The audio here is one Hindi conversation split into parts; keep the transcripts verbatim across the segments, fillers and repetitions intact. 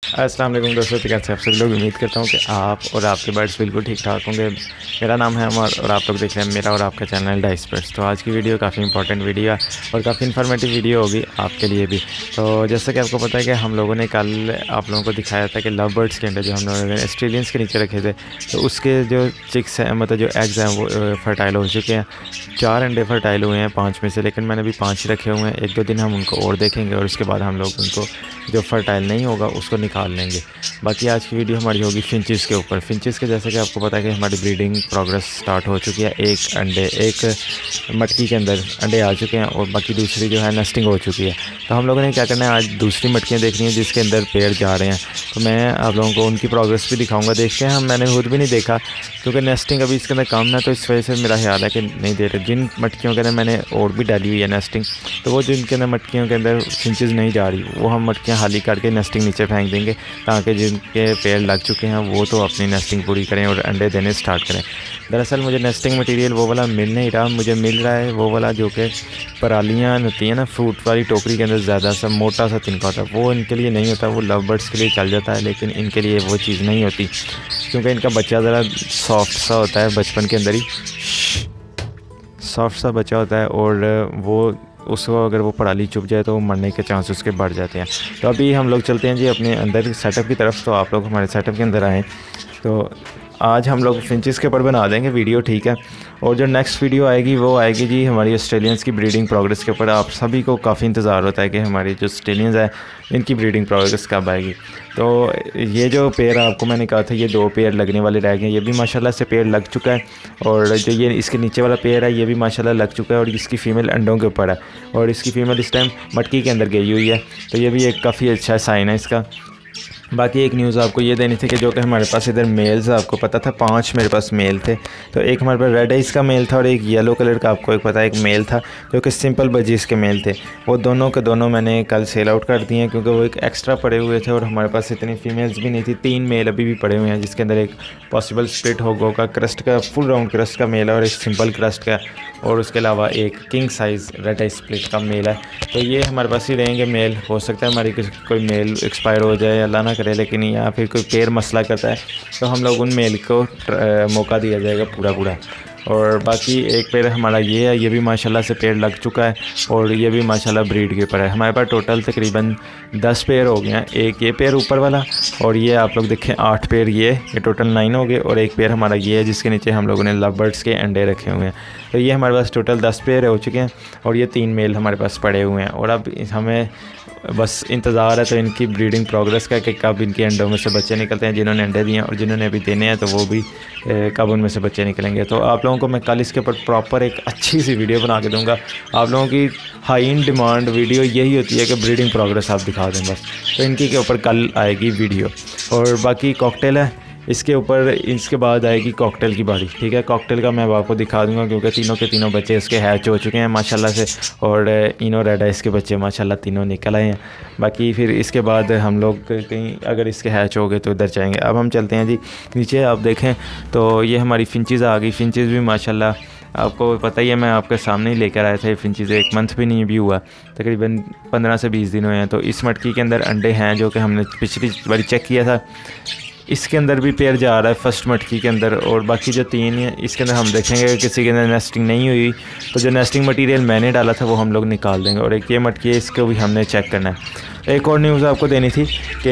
अस्सलाम वालेकुम दोस्तों, तो कैसे आप सभी लोग। उम्मीद करता हूँ कि आप और आपके बर्ड्स बिल्कुल ठीक ठाक होंगे। मेरा नाम है अमर और आप लोग देख रहे हैं मेरा और आपका चैनल डाइस बर्ड्स। तो आज की वीडियो काफ़ी इंपॉर्टेंट वीडियो है और काफ़ी इन्फॉर्मेटिव वीडियो होगी आपके लिए भी। तो जैसा कि आपको पता है कि हम लोगों ने कल आप लोगों को दिखाया था कि लव बर्ड्स के अंडे जो हम लोगों ने ऑस्ट्रेलियंस के नीचे रखे थे, तो उसके जो चिक्स हैं, मतलब जो एग्स हैं, वो फर्टाइल हो चुके हैं। चार अंडे फर्टाइल हुए हैं पाँच में से, लेकिन मैंने भी पाँच ही रखे हुए हैं। एक दो दिन हम उनको और देखेंगे और उसके बाद हम लोग उनको जो फर्टाइल नहीं होगा उसको निकाल लेंगे। बाकी आज की वीडियो हमारी होगी फिंचेस के ऊपर। फिंचेस के जैसे कि आपको पता है कि हमारी ब्रीडिंग प्रोग्रेस स्टार्ट हो चुकी है। एक अंडे एक मटकी के अंदर अंडे आ चुके हैं और बाकी दूसरी जो है नेस्टिंग हो चुकी है। तो हम लोगों ने क्या करना है, आज दूसरी मटकियाँ देखनी है जिसके अंदर पेड़ जा रहे हैं। तो मैं आप लोगों को उनकी प्रोग्रेस भी दिखाऊँगा। देखते हैं, हम मैंने खुद भी नहीं देखा क्योंकि नेस्टिंग अभी इसके अंदर कम है, तो इस वजह से मेरा ख्याल है कि नहीं दे रहे। जिन मटकियों के अंदर मैंने और भी डाली हुई है नेस्टिंग, तो वो जिनके अंदर मटकियों के अंदर फिंचेस नहीं जा रही, वो हम मटकियाँ खाली करके नेस्टिंग नीचे फेंक देंगे, ताकि जिनके पेड़ लग चुके हैं वो तो अपनी नेस्टिंग पूरी करें और अंडे देने स्टार्ट करें। दरअसल मुझे नेस्टिंग मटेरियल वो वाला मिल नहीं रहा, मुझे मिल रहा है वो वाला जो कि परालियाँ होती है ना, फ्रूट वाली टोकरी के अंदर ज़्यादा सा मोटा सा तिनका होता है। वो इनके लिए नहीं होता, वो लव बर्ड्स के लिए चल जाता है, लेकिन इनके लिए वो चीज़ नहीं होती क्योंकि इनका बच्चा ज़रा सॉफ्ट सा होता है, बचपन के अंदर ही सॉफ्ट सा बच्चा होता है और वो उसको अगर वो पराली चुभ जाए तो मरने के चांस उसके बढ़ जाते हैं। तो अभी हम लोग चलते हैं जी अपने अंदर सेटअप की तरफ। तो आप लोग हमारे सेटअप के अंदर आएँ। तो आज हम लोग फिंचेस के ऊपर बना देंगे वीडियो, ठीक है। और जो नेक्स्ट वीडियो आएगी वो आएगी जी हमारी ऑस्ट्रेलियंस की ब्रीडिंग प्रोग्रेस के ऊपर। आप सभी को काफ़ी इंतज़ार होता है कि हमारी जो ऑस्ट्रेलियंस है इनकी ब्रीडिंग प्रोग्रेस कब आएगी। तो ये जो पेड़ आपको मैंने कहा था, ये दो पेड़ लगने वाले रह गए। ये भी माशाल्लाह से पेड़ लग चुका है और जो ये इसके नीचे वाला पेड़ है ये भी माशाल्लाह लग चुका है और इसकी फ़ीमेल अंडों के ऊपर है और इसकी फ़ीमेल इस टाइम मटकी के अंदर गई हुई है। तो ये भी एक काफ़ी अच्छा साइन है इसका। बाकी एक न्यूज़ आपको ये देनी थी कि जो कि हमारे पास इधर मेल्स, आपको पता था पांच मेरे पास मेल थे। तो एक हमारे पास रेड आइस का मेल था और एक येलो कलर का आपको एक पता है एक मेल था जो कि सिंपल बजीज के मेल थे। वो दोनों के दोनों मैंने कल सेल आउट कर दिए हैं क्योंकि वो एक एक्स्ट्रा पड़े हुए थे और हमारे पास इतनी फीमेल्स भी नहीं थी। तीन मेल अभी भी पड़े हुए हैं जिसके अंदर एक पॉसिबल स्प्लिट होगा का क्रस्ट का फुल राउंड क्रस्ट का मेल है और एक सिंपल क्रस्ट का, और उसके अलावा एक king size red ice split का मेल है। तो ये हमारे पास ही रहेंगे मेल। हो सकता है हमारी कोई मेल एक्सपायर हो जाए, अल्लाह ना करे, लेकिन या फिर कोई पेड़ मसला करता है तो हम लोग उन मेल को मौका दिया जाएगा पूरा पूरा। और बाकी एक पेड़ हमारा ये है, ये भी माशाल्लाह से पेड़ लग चुका है और ये भी माशाल्लाह ब्रीड के ऊपर है। हमारे पास टोटल तकरीबन दस पेड़ हो गए हैं। एक ये पेड़ ऊपर वाला और ये आप लोग देखें आठ पेड़, ये ये टोटल नाइन हो गए। और एक पेड़ हमारा ये है जिसके नीचे हम लोगों ने लव बर्ड्स के अंडे रखे हुए हैं। तो ये हमारे पास टोटल दस पेड़ हो चुके हैं और ये तीन मेल हमारे पास पड़े हुए हैं। और अब हमें बस इंतज़ार है तो इनकी ब्रीडिंग प्रोग्रेस का कि कब इनके अंडों में से बच्चे निकलते हैं, जिन्होंने अंडे दिए हैं, और जिन्होंने अभी देने हैं तो वो भी कब उनमें से बच्चे निकलेंगे। तो आप लोगों को मैं कल इसके ऊपर प्रॉपर एक अच्छी सी वीडियो बना के दूंगा। आप लोगों की हाई इन डिमांड वीडियो यही होती है कि ब्रीडिंग प्रोग्रेस आप दिखा दें बस। तो इनकी के ऊपर कल आएगी वीडियो। और बाकी कॉकटेल है इसके ऊपर, इसके बाद आएगी कॉकटेल की बारी, ठीक है। कॉकटेल का मैं आपको दिखा दूंगा क्योंकि तीनों के तीनों बच्चे इसके हैच हो चुके हैं माशाल्लाह से और इनो रेड आइस के बच्चे माशाल्लाह तीनों निकल आए हैं। बाकी फिर इसके बाद हम लोग कहीं अगर इसके हैच हो गए तो इधर जाएंगे। अब हम चलते हैं जी नीचे। आप देखें तो ये हमारी फिंचेस आ गई। फिंचेस भी माशाल्लाह आपको पता ही है, मैं आपके सामने ही लेकर आया था। ये फिंचेस एक मंथ भी नहीं भी हुआ, तकरीबन पंद्रह से बीस दिन हुए हैं। तो इस मटकी के अंदर अंडे हैं जो कि हमने पिछली बारी चेक किया था। इसके अंदर भी पेड़ जा रहा है फर्स्ट मटकी के अंदर। और बाकी जो तीन है इसके अंदर हम देखेंगे कि किसी के अंदर नेस्टिंग नहीं हुई, तो जो नेस्टिंग मटेरियल मैंने डाला था वो हम लोग निकाल देंगे। और एक ये मटकी है, इसको भी हमने चेक करना है। एक और न्यूज़ आपको देनी थी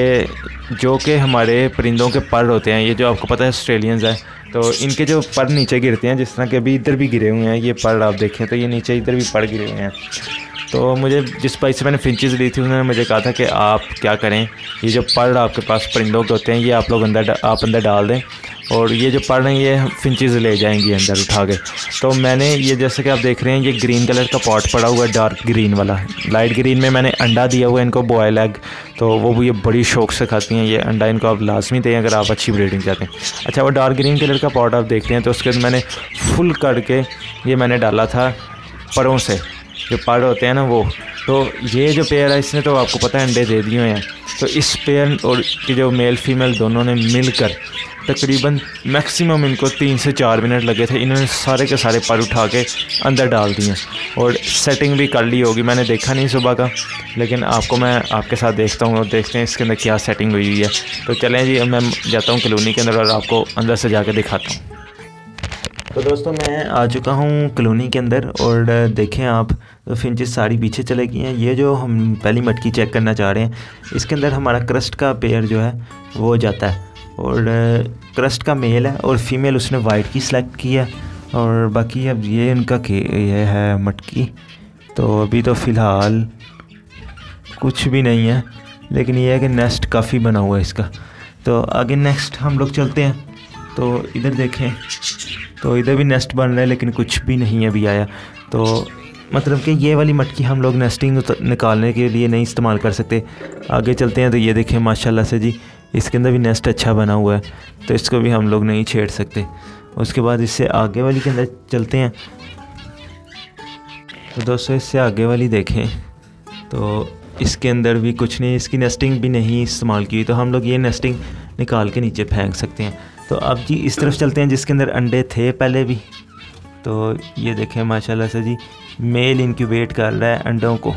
कि जो कि हमारे परिंदों के पर होते हैं, ये जो आपको पता है ऑस्ट्रेलियंस है, तो इनके जो पर नीचे गिरते हैं, जिस तरह के अभी इधर भी गिरे हुए हैं ये पर आप देखें तो ये नीचे इधर भी पर गिरे हुए हैं। तो मुझे जिस भाई से मैंने फिंचेस ली थी उन्होंने मुझे कहा था कि आप क्या करें, ये जो पर आपके पास परिंदों के होते हैं ये आप लोग अंदर आप अंदर डाल दें और ये जो पर हैं ये फिंचेस ले जाएंगी अंदर उठा के। तो मैंने ये जैसे कि आप देख रहे हैं ये ग्रीन कलर का पॉट पड़ा हुआ है, डार्क ग्रीन वाला। लाइट ग्रीन में मैंने अंडा दिया हुआ है इनको, बॉयल एग। तो वो भी ये बड़ी शौक से खाती हैं ये अंडा। इनको आप लाजमी दें अगर आप अच्छी ब्रीडिंग चाहते हैं। अच्छा, वो डार्क ग्रीन कलर का पॉट आप देख रहे हैं तो उसके अंदर मैंने फुल करके ये मैंने डाला था परों से, जो पर होते हैं ना वो। तो ये जो पेयर है इसने तो आपको पता है अंडे दे दिए हैं। तो इस पेयर और की जो मेल फीमेल दोनों ने मिलकर तकरीबन मैक्सिमम इनको तीन से चार मिनट लगे थे। इन्होंने सारे के सारे पर उठा के अंदर डाल दिए और सेटिंग भी कर ली होगी, मैंने देखा नहीं सुबह का, लेकिन आपको मैं आपके साथ देखता हूँ और देखते हैं इसके अंदर क्या सेटिंग हुई हुई है। तो चलें जी, मैं जाता हूँ कॉलोनी के अंदर और आपको अंदर से जाके दिखाता हूँ। तो दोस्तों मैं आ चुका हूँ कॉलोनी के अंदर और देखें आप, तो फिंचेस सारी पीछे चले गई हैं। ये जो हम पहली मटकी चेक करना चाह रहे हैं, इसके अंदर हमारा क्रस्ट का पेयर जो है वो जाता है और क्रस्ट का मेल है और फीमेल उसने वाइट की सिलेक्ट की है। और बाकी अब ये इनका के ये है मटकी। तो अभी तो फ़िलहाल कुछ भी नहीं है, लेकिन ये है कि नेस्ट काफ़ी बना हुआ है इसका। तो आगे नेक्स्ट हम लोग चलते हैं। तो इधर देखें, तो इधर भी नेस्ट बन रहा है लेकिन कुछ भी नहीं अभी आया। तो मतलब कि ये वाली मटकी हम लोग नेस्टिंग निकालने के लिए नहीं इस्तेमाल कर सकते। आगे चलते हैं तो ये देखें माशाल्लाह से जी, इसके अंदर भी नेस्ट अच्छा बना हुआ है, तो इसको भी हम लोग नहीं छेड़ सकते। उसके बाद इससे आगे वाली के अंदर चलते हैं। तो दोस्तों इससे आगे वाली देखें तो इसके अंदर भी कुछ नहीं, इसकी नेस्टिंग भी नहीं इस्तेमाल की, तो हम लोग ये नेस्टिंग निकाल के नीचे फेंक सकते हैं। तो अब जी इस तरफ चलते हैं जिसके अंदर अंडे थे पहले भी। तो ये देखें माशाल्लाह से जी, मेल इंक्यूबेट कर रहा है अंडों को।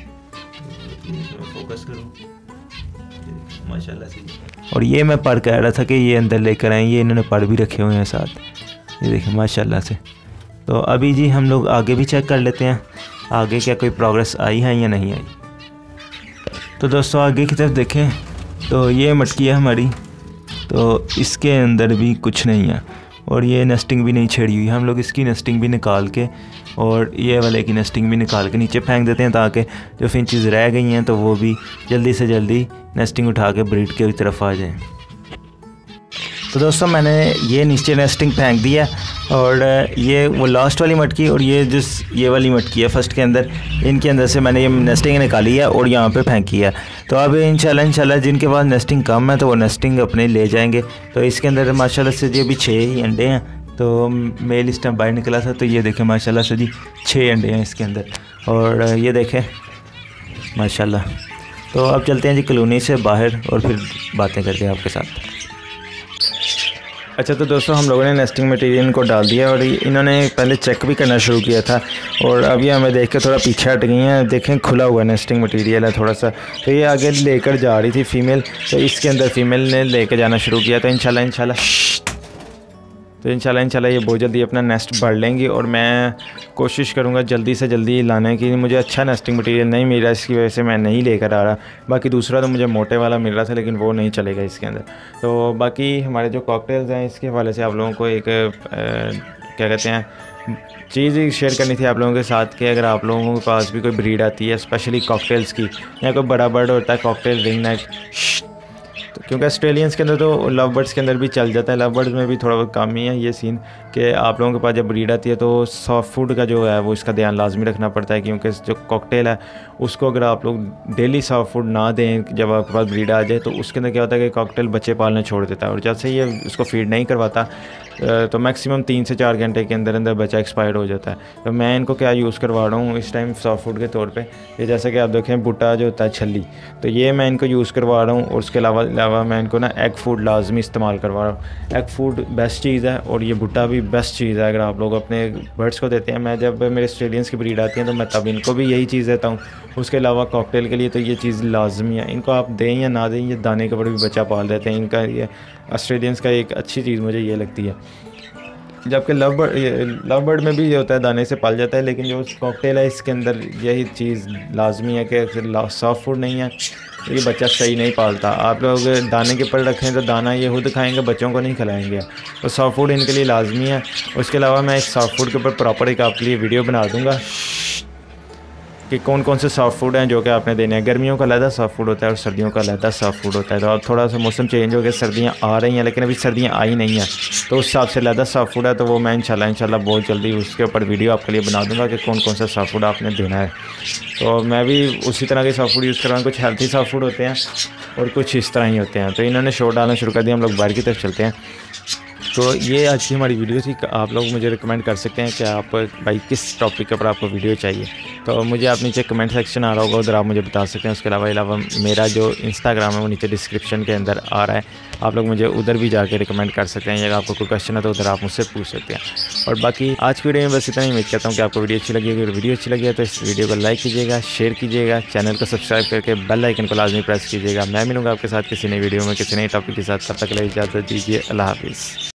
फोकस करो माशाल्लाह से। और ये मैं पर कह रहा था कि ये अंदर लेकर आए, ये इन्होंने पर भी रखे हुए हैं साथ, ये देखें माशाल्लाह से। तो अभी जी हम लोग आगे भी चेक कर लेते हैं आगे क्या कोई प्रोग्रेस आई है या नहीं आई। तो दोस्तों आगे की तरफ देखें तो ये मटकी है हमारी, तो इसके अंदर भी कुछ नहीं है और ये नेस्टिंग भी नहीं छेड़ी हुई। हम लोग इसकी नेस्टिंग भी निकाल के और ये वाले की नेस्टिंग भी निकाल के नीचे फेंक देते हैं, ताकि जो फिंचेस रह गई हैं तो वो भी जल्दी से जल्दी नेस्टिंग उठा के ब्रीड के तरफ आ जाएं। तो दोस्तों मैंने ये नीचे नेस्टिंग फेंक दिया और ये वो लास्ट वाली मटकी और ये जिस ये वाली मटकी है फर्स्ट के अंदर, इनके अंदर से मैंने ये नेस्टिंग निकाली है और यहाँ पे फेंकी है। तो अब इंशाल्लाह इंशाल्लाह जिनके पास नेस्टिंग कम है तो वो नेस्टिंग अपने ले जाएंगे। तो इसके अंदर माशाल्लाह से जी अभी छः ही अंडे हैं। तो मेल इस टाइम बाहर निकला था, तो ये देखें माशाल्लाह से जी छः अंडे हैं इसके अंदर और ये देखें माशाल्लाह। तो अब चलते हैं जी कॉलोनी से बाहर और फिर बातें करते हैं आपके साथ। अच्छा तो दोस्तों हम लोगों ने नेस्टिंग मटेरियल इनको डाल दिया और इन्होंने पहले चेक भी करना शुरू किया था और अभी हमें देख के थोड़ा पीछे हट गई हैं। देखें खुला हुआ नेस्टिंग मटेरियल है थोड़ा सा, तो ये आगे लेकर जा रही थी फ़ीमेल, तो इसके अंदर फ़ीमेल ने लेकर जाना शुरू किया। तो इंशाल्लाह इंशाल्लाह तो इंशाल्लाह इंशाल्लाह ये बहुत जल्दी अपना नेस्ट भर लेंगी और मैं कोशिश करूँगा जल्दी से जल्दी लाने की। मुझे अच्छा नेस्टिंग मटेरियल नहीं मिल रहा, इसकी वजह से मैं नहीं लेकर आ रहा। बाकी दूसरा तो मुझे मोटे वाला मिल रहा था लेकिन वो नहीं चलेगा इसके अंदर। तो बाकी हमारे जो कॉकटेल्स हैं इसके हवाले से आप लोगों को एक आ, क्या कहते हैं चीज़ शेयर करनी थी आप लोगों के साथ कि अगर आप लोगों के पास भी कोई ब्रीड आती है स्पेशली कॉकटेल्स की, या कोई बड़ा बर्ड होता है कॉकटेल रिंग नेक, तो क्योंकि ऑस्ट्रेलियंस के अंदर तो लव बर्ड्स के अंदर भी चल जाता है, लव बर्ड्स में भी थोड़ा बहुत कम ही है ये सीन कि आप लोगों के पास जब ब्रीड आती है तो सॉफ्ट फूड का जो है वो इसका ध्यान लाजमी रखना पड़ता है, क्योंकि जो कॉकटेल है उसको अगर आप लोग डेली सॉफ्ट फूड ना दें जब आपके पास ब्रीड आ जाए तो उसके अंदर क्या होता है कि कॉकटेल बच्चे पालना छोड़ देता है और जैसे ही ये उसको फीड नहीं करवाता तो मैक्सिमम तीन से चार घंटे के अंदर अंदर बच्चा एक्सपायर्ड हो जाता है। तो मैं इनको क्या यूज़ करवा रहा हूँ इस टाइम सॉफ्ट फूड के तौर पे, ये जैसे कि आप देखें भुट्टा जो होता है छल्ली, तो ये मैं इनको यूज़ करवा रहा हूँ और उसके अलावा अलावा मैं इनको ना एग फूड लाजमी इस्तेमाल करवा रहा हूँ। एग फूड बेस्ट चीज़ है और ये भुट्टा भी बेस्ट चीज़ है अगर आप लोग अपने बर्ड्स को देते हैं। मैं जब मेरे ऑस्ट्रेलियंस की ब्रीड आती है तो मैं तब इनको भी यही चीज़ देता हूँ। उसके अलावा कॉकटेल के लिए तो ये चीज़ लाजमी है, इनको आप दें या ना दें ये दाने के ऊपर भी बच्चा पाल देते हैं। इनका ये ऑस्ट्रेलियंस का एक अच्छी चीज़ मुझे ये लगती है। जबकि लव बर्ड लव बर्ड में भी ये होता है दाने से पाल जाता है, लेकिन जो कॉकटेल है इसके अंदर यही चीज़ लाजमी है कि सॉफ्ट फूड नहीं है ये बच्चा सही नहीं पालता। आप लोग दाने के ऊपर रखें तो दाना ये खुद खाएंगे, बच्चों को नहीं खिलाएंगे। तो सॉफ्ट फूड इनके लिए लाजमी है। उसके अलावा मैं एक सॉफ्ट फूड के ऊपर प्रॉपर एक आपके लिए वीडियो बना दूँगा कि कौन कौन से सॉफ्ट फूड हैं जो कि आपने देने हैं। गर्मियों का अलहदा सॉफ्ट फूड होता है और सर्दियों का अलहदा सॉफ्ट फूड होता है। तो अब थोड़ा सा मौसम चेंज हो गया, सर्दियाँ आ रही हैं लेकिन अभी सर्दियाँ आई नहीं हैं, तो उस हिसाब से अलहदा सॉफ्ट फूड है। तो वो मैं इंशाल्लाह इंशाल्लाह बहुत जल्दी उसके ऊपर वीडियो आपके लिए बना दूँगा कि कौन कौन सा सॉफ्ट फूड आपने देना है। तो मैं भी उसी तरह के सॉफ्ट फूड यूज़ कर रहा हूँ। कुछ हेल्थी सॉफ्ट फूड होते हैं और कुछ इस तरह ही होते हैं। तो इन्होंने शोर डालना शुरू कर दिया, हम लोग बाहर की तरफ चलते हैं। तो ये आज की हमारी वीडियो थी। आप लोग मुझे रिकमेंड कर सकते हैं कि आप भाई किस टॉपिक के ऊपर आपको वीडियो चाहिए, तो मुझे आप नीचे कमेंट सेक्शन आ रहा होगा, उधर आप मुझे बता सकते हैं। उसके अलावा अलावा मेरा जो इंस्टाग्राम है वो नीचे डिस्क्रिप्शन के अंदर आ रहा है, आप लोग मुझे उधर भी जाके रिकमेंड कर सकते हैं। अगर आपको कोई क्वेश्चन है तो उधर आप मुझसे पूछ सकते हैं। और बाकी आज की वीडियो में बस इतना ही। उम्मीद करता हूँ कि आपको वीडियो अच्छी लगी। अगर वीडियो अच्छी लगी है तो इस वीडियो को लाइक कीजिएगा, शेयर कीजिएगा, चैनल को सब्सक्राइब करके बेल आइकन को लाजमी प्रेस कीजिएगा। मैं मिलूंगा आपके साथ किसी नई वीडियो में किसी नए टॉपिक के साथ। तब तक के लिए इजाज़त दीजिए। अल्लाह हाफिज़।